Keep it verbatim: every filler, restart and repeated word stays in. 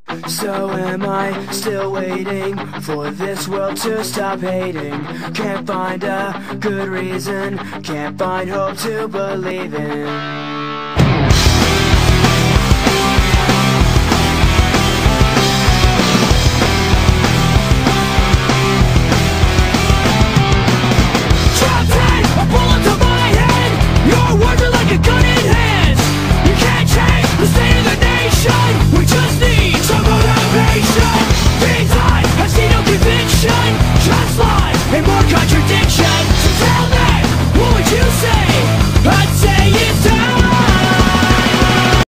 So am I still waiting for this world to stop hating? Can't find a good reason, can't find hope to believe in.